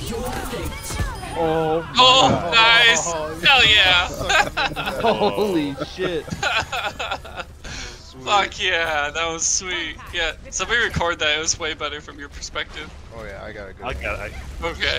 Oh, nice! Hell yeah! Holy shit. Fuck yeah, that was sweet. Yeah, somebody record that, it was way better from your perspective. Oh yeah, I gotta go. I got it. Okay.